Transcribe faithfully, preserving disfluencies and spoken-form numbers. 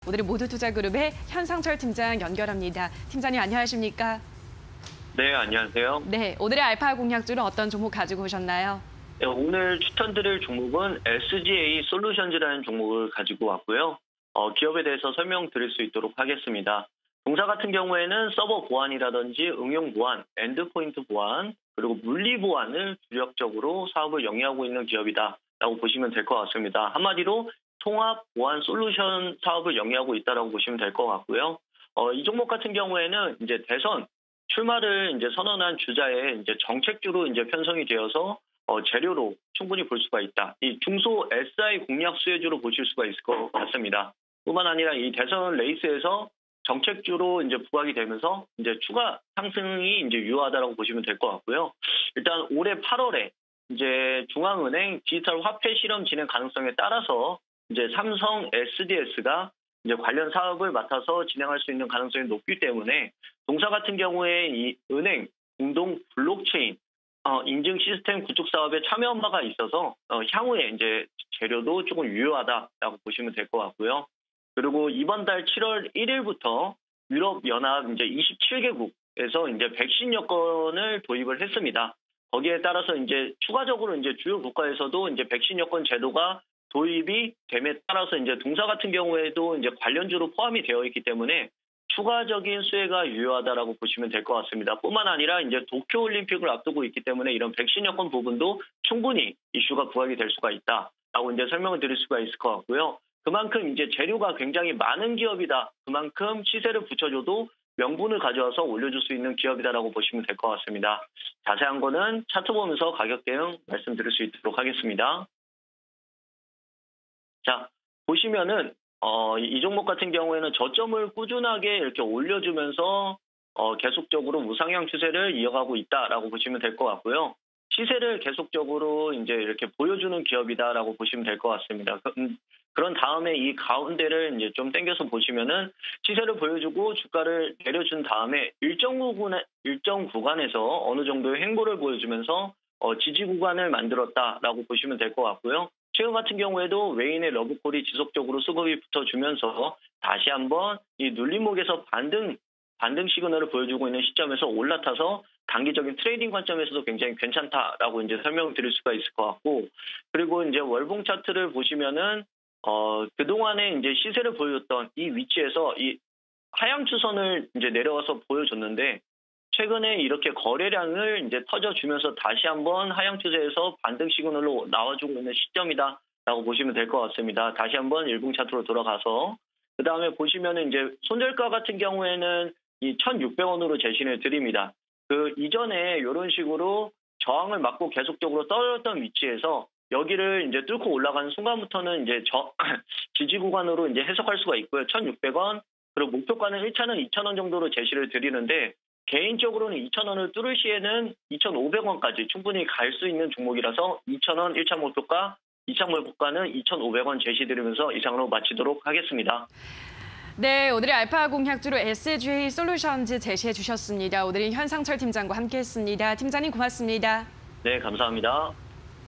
오늘은 모두투자그룹의 현상철 팀장 연결합니다. 팀장님 안녕하십니까? 네, 안녕하세요. 네, 오늘의 알파 공략주는 어떤 종목 가지고 오셨나요? 네, 오늘 추천드릴 종목은 에스지에이 솔루션즈라는 종목을 가지고 왔고요. 어, 기업에 대해서 설명드릴 수 있도록 하겠습니다. 동사 같은 경우에는 서버 보안이라든지 응용 보안, 엔드포인트 보안, 그리고 물리 보안을 주력적으로 사업을 영위하고 있는 기업이다라고 보시면 될 것 같습니다. 한마디로 통합 보안 솔루션 사업을 영위하고 있다라고 보시면 될 것 같고요. 어, 이 종목 같은 경우에는 이제 대선 출마를 이제 선언한 주자의 이제 정책주로 이제 편성이 되어서 어, 재료로 충분히 볼 수가 있다. 이 중소 에스아이 공략 수혜주로 보실 수가 있을 것 같습니다. 뿐만 아니라 이 대선 레이스에서 정책주로 이제 부각이 되면서 이제 추가 상승이 이제 유효하다라고 보시면 될 것 같고요. 일단 올해 팔월에 이제 중앙은행 디지털 화폐 실험 진행 가능성에 따라서 이제 삼성 에스디에스가 이제 관련 사업을 맡아서 진행할 수 있는 가능성이 높기 때문에 동사 같은 경우에 이 은행 공동 블록체인 어, 인증 시스템 구축 사업에 참여한 바가 있어서 어, 향후에 이제 재료도 조금 유효하다라고 보시면 될 것 같고요. 그리고 이번 달 칠월 일일부터 유럽 연합 이제 이십칠 개국에서 이제 백신 여권을 도입을 했습니다. 거기에 따라서 이제 추가적으로 이제 주요 국가에서도 이제 백신 여권 제도가 도입이 됨에 따라서 이제 동사 같은 경우에도 이제 관련주로 포함이 되어 있기 때문에 추가적인 수혜가 유효하다라고 보시면 될 것 같습니다. 뿐만 아니라 이제 도쿄 올림픽을 앞두고 있기 때문에 이런 백신 여권 부분도 충분히 이슈가 부각이 될 수가 있다라고 이제 설명을 드릴 수가 있을 것 같고요. 그만큼 이제 재료가 굉장히 많은 기업이다. 그만큼 시세를 붙여줘도 명분을 가져와서 올려줄 수 있는 기업이다라고 보시면 될 것 같습니다. 자세한 거는 차트 보면서 가격 대응 말씀드릴 수 있도록 하겠습니다. 자, 보시면은 어, 이 종목 같은 경우에는 저점을 꾸준하게 이렇게 올려주면서 어, 계속적으로 우상향 추세를 이어가고 있다라고 보시면 될 것 같고요. 시세를 계속적으로 이제 이렇게 보여주는 기업이다라고 보시면 될 것 같습니다. 그, 음, 그런 다음에 이 가운데를 이제 좀 당겨서 보시면은 시세를 보여주고 주가를 내려준 다음에 일정 구간에 일정 구간에서 어느 정도의 횡보를 보여주면서 어, 지지 구간을 만들었다라고 보시면 될 것 같고요. 최근 같은 경우에도 외인의 러브콜이 지속적으로 수급이 붙어주면서 다시 한번 이 눌림목에서 반등, 반등 시그널을 보여주고 있는 시점에서 올라타서 단기적인 트레이딩 관점에서도 굉장히 괜찮다라고 이제 설명을 드릴 수가 있을 것 같고, 그리고 이제 월봉 차트를 보시면은, 어, 그동안에 이제 시세를 보여줬던 이 위치에서 이 하향 추선을 이제 내려와서 보여줬는데, 최근에 이렇게 거래량을 이제 터져주면서 다시 한번 하향 추세에서 반등 시그널로 나와주고 있는 시점이다라고 보시면 될 것 같습니다. 다시 한번 일봉 차트로 돌아가서 그 다음에 보시면은 이제 손절가 같은 경우에는 이 천육백 원으로 제시를 드립니다. 그 이전에 이런 식으로 저항을 맞고 계속적으로 떨어졌던 위치에서 여기를 이제 뚫고 올라가는 순간부터는 이제 저 지지 구간으로 이제 해석할 수가 있고요. 천육백 원 그리고 목표가는 일 차는 이천 원 정도로 제시를 드리는데. 개인적으로는 이천 원을 뚫을 시에는 이천오백 원까지 충분히 갈 수 있는 종목이라서 이천 원 일 차 목표가, 이 차 목표가는 이천오백 원 제시드리면서 이상으로 마치도록 하겠습니다. 네, 오늘의 알파 공략주로 에스지에이 솔루션즈 제시해 주셨습니다. 오늘은 현상철 팀장과 함께했습니다. 팀장님 고맙습니다. 네, 감사합니다.